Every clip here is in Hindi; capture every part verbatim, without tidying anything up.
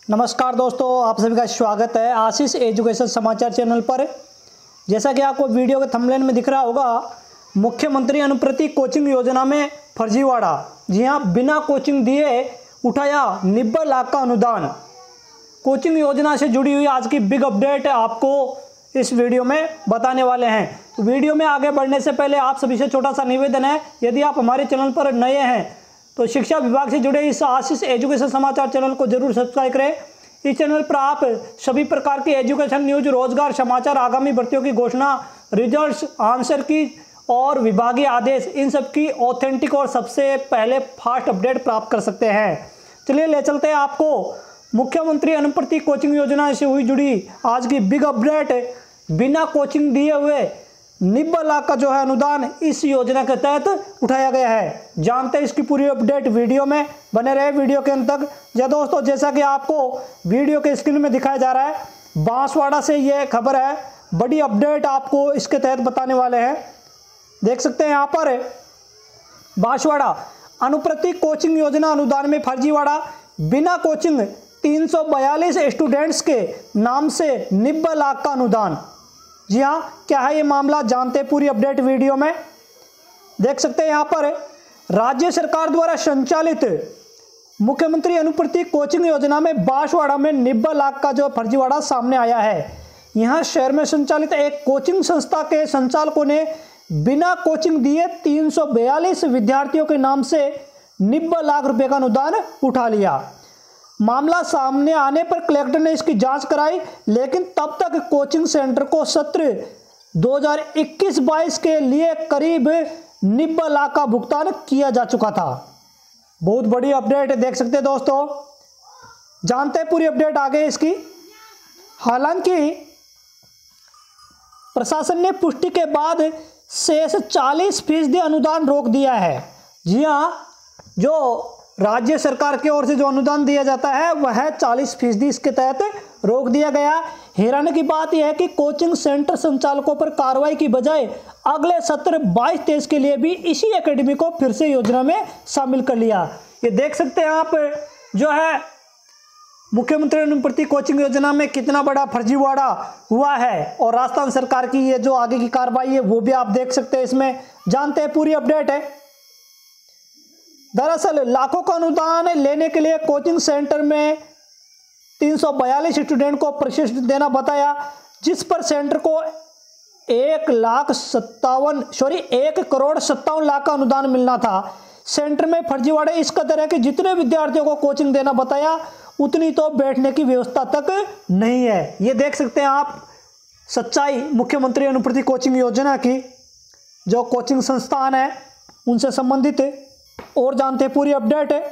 नमस्कार दोस्तों, आप सभी का स्वागत है आशीष एजुकेशन समाचार चैनल पर। जैसा कि आपको वीडियो के थंबनेल में दिख रहा होगा, मुख्यमंत्री अनुप्रति कोचिंग योजना में फर्जीवाड़ा। जी हां, बिना कोचिंग दिए उठाया नब्बे लाख का अनुदान। कोचिंग योजना से जुड़ी हुई आज की बिग अपडेट आपको इस वीडियो में बताने वाले हैं। तो वीडियो में आगे बढ़ने से पहले आप सभी से छोटा सा निवेदन है, यदि आप हमारे चैनल पर नए हैं तो शिक्षा विभाग से जुड़े इस आशीष एजुकेशन समाचार चैनल को जरूर सब्सक्राइब करें। इस चैनल पर आप सभी प्रकार की एजुकेशन न्यूज, रोजगार समाचार, आगामी भर्तियों की घोषणा, रिजल्ट्स, आंसर की और विभागीय आदेश, इन सब की ऑथेंटिक और सबसे पहले फास्ट अपडेट प्राप्त कर सकते हैं। चलिए ले चलते हैं आपको मुख्यमंत्री अनुप्रति कोचिंग योजना से हुई जुड़ी आज की बिग अपडेट। बिना कोचिंग दिए हुए नब्बे लाख का जो है अनुदान इस योजना के तहत उठाया गया है। जानते हैं इसकी पूरी अपडेट, वीडियो में बने रहे वीडियो के अंत तक। या दोस्तों, जैसा कि आपको वीडियो के स्क्रीन में दिखाया जा रहा है, बांसवाड़ा से ये खबर है, बड़ी अपडेट आपको इसके तहत बताने वाले हैं। देख सकते हैं यहाँ पर, बांसवाड़ा अनुप्रति कोचिंग योजना अनुदान में फर्जीवाड़ा। बिना कोचिंग तीन सौ बयालीस स्टूडेंट्स के नाम से नब्बे लाख का अनुदान। जी हाँ, क्या है ये मामला, जानते हैं पूरी अपडेट वीडियो में। देख सकते हैं यहाँ पर, राज्य सरकार द्वारा संचालित मुख्यमंत्री अनुप्रति कोचिंग योजना में बांसवाड़ा में नब्बे लाख का जो फर्जीवाड़ा सामने आया है। यहाँ शहर में संचालित एक कोचिंग संस्था के संचालकों ने बिना कोचिंग दिए तीन सौ बयालीस विद्यार्थियों के नाम से नब्बे लाख रुपए का अनुदान उठा लिया। मामला सामने आने पर कलेक्टर ने इसकी जांच कराई, लेकिन तब तक कोचिंग सेंटर को सत्र दो हज़ार इक्कीस बाईस के लिए करीब नब्बे लाख का भुगतान किया जा चुका था। बहुत बड़ी अपडेट है, देख सकते हैं दोस्तों। जानते हैं पूरी अपडेट आगे इसकी। हालांकि प्रशासन ने पुष्टि के बाद शेष चालीस फीसदी अनुदान रोक दिया है। जी हाँ, जो राज्य सरकार की ओर से जो अनुदान दिया जाता है वह चालीस फीसदी इसके तहत रोक दिया गया। हैरानी की बात यह है कि कोचिंग सेंटर संचालकों पर कार्रवाई की बजाय अगले सत्र बाईस तेईस के लिए भी इसी एकेडमी को फिर से योजना में शामिल कर लिया। ये देख सकते हैं आप, जो है मुख्यमंत्री अनुप्रति कोचिंग योजना में कितना बड़ा फर्जीवाड़ा हुआ है, और राजस्थान सरकार की ये जो आगे की कार्रवाई है वो भी आप देख सकते हैं इसमें। जानते हैं पूरी अपडेट है। दरअसल लाखों का अनुदान लेने के लिए कोचिंग सेंटर में तीन सौ बयालीस स्टूडेंट को प्रशिक्षण देना बताया, जिस पर सेंटर को एक लाख सत्तावन सॉरी एक करोड़ सत्तावन लाख का अनुदान मिलना था। सेंटर में फर्जीवाड़े इस कदर है कि जितने विद्यार्थियों को कोचिंग देना बताया उतनी तो बैठने की व्यवस्था तक नहीं है। ये देख सकते हैं आप सच्चाई मुख्यमंत्री अनुप्रति कोचिंग योजना की, जो कोचिंग संस्थान है उनसे संबंधित। और जानते हैं पूरी अपडेट है।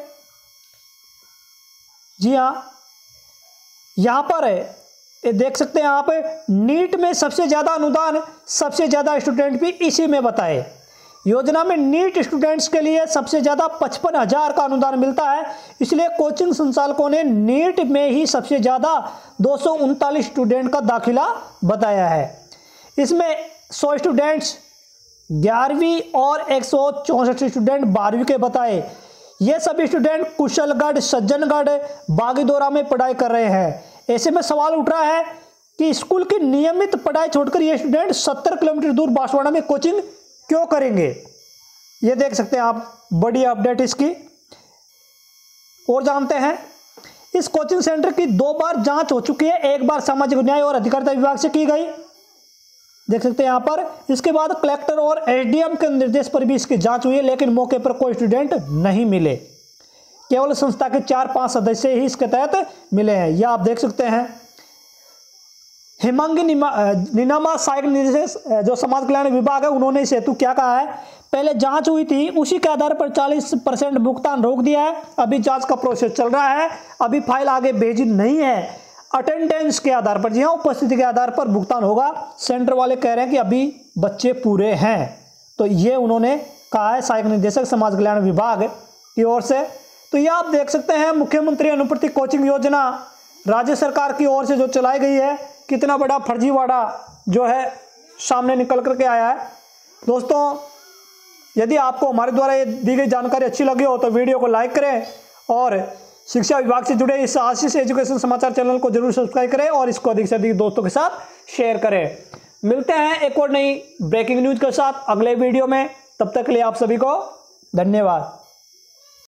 जी हाँ, यहां पर है, ये देख सकते हैं आप, नीट में सबसे ज्यादा अनुदान, सबसे ज्यादा स्टूडेंट भी इसी में बताए। योजना में नीट स्टूडेंट्स के लिए सबसे ज्यादा पचपन हजार का अनुदान मिलता है, इसलिए कोचिंग संचालकों ने नीट में ही सबसे ज्यादा दो सौ उनतालीस स्टूडेंट का दाखिला बताया है। इसमें सौ स्टूडेंट्स ग्यारहवीं और एक सौ चौंसठ स्टूडेंट बारहवीं के बताए। ये सभी स्टूडेंट कुशलगढ़, सज्जनगढ़, बागीदोरा में पढ़ाई कर रहे हैं। ऐसे में सवाल उठ रहा है कि स्कूल की नियमित पढ़ाई छोड़कर ये स्टूडेंट सत्तर किलोमीटर दूर बांसवाड़ा में कोचिंग क्यों करेंगे। ये देख सकते हैं आप, बड़ी अपडेट इसकी। और जानते हैं, इस कोचिंग सेंटर की दो बार जांच हो चुकी है, एक बार सामाजिक न्याय और अधिकारिता विभाग से की गई, देख सकते हैं यहाँ पर। इसके बाद कलेक्टर और एसडीएम के निर्देश पर भी इसकी जांच हुई है, लेकिन मौके पर कोई स्टूडेंट नहीं मिले। केवल संस्था के चार पांच सदस्य ही इसके तहत मिले हैं। यह आप देख सकते हैं। हेमांगी नीनामा सहायक निदेशक जो समाज कल्याण विभाग है, उन्होंने इस हेतु क्या कहा है, पहले जांच हुई थी, उसी के आधार पर चालीस परसेंट भुगतान रोक दिया है। अभी जांच का प्रोसेस चल रहा है, अभी फाइल आगे भेजी नहीं है। अटेंडेंस के आधार पर, जी हाँ, उपस्थिति के आधार पर भुगतान होगा। सेंटर वाले कह रहे हैं कि अभी बच्चे पूरे हैं, तो ये उन्होंने कहा है सहायक निदेशक समाज कल्याण विभाग की ओर से। तो ये आप देख सकते हैं, मुख्यमंत्री अनुप्रति कोचिंग योजना राज्य सरकार की ओर से जो चलाई गई है, कितना बड़ा फर्जीवाड़ा जो है सामने निकल करके आया है। दोस्तों, यदि आपको हमारे द्वारा ये दी गई जानकारी अच्छी लगी हो तो वीडियो को लाइक करें और शिक्षा विभाग से जुड़े इस आशीष एजुकेशन समाचार चैनल को जरूर सब्सक्राइब करें और इसको अधिक से अधिक दोस्तों के साथ शेयर करें। मिलते हैं एक और नई ब्रेकिंग न्यूज के साथ अगले वीडियो में। तब तक के लिए आप सभी को धन्यवाद।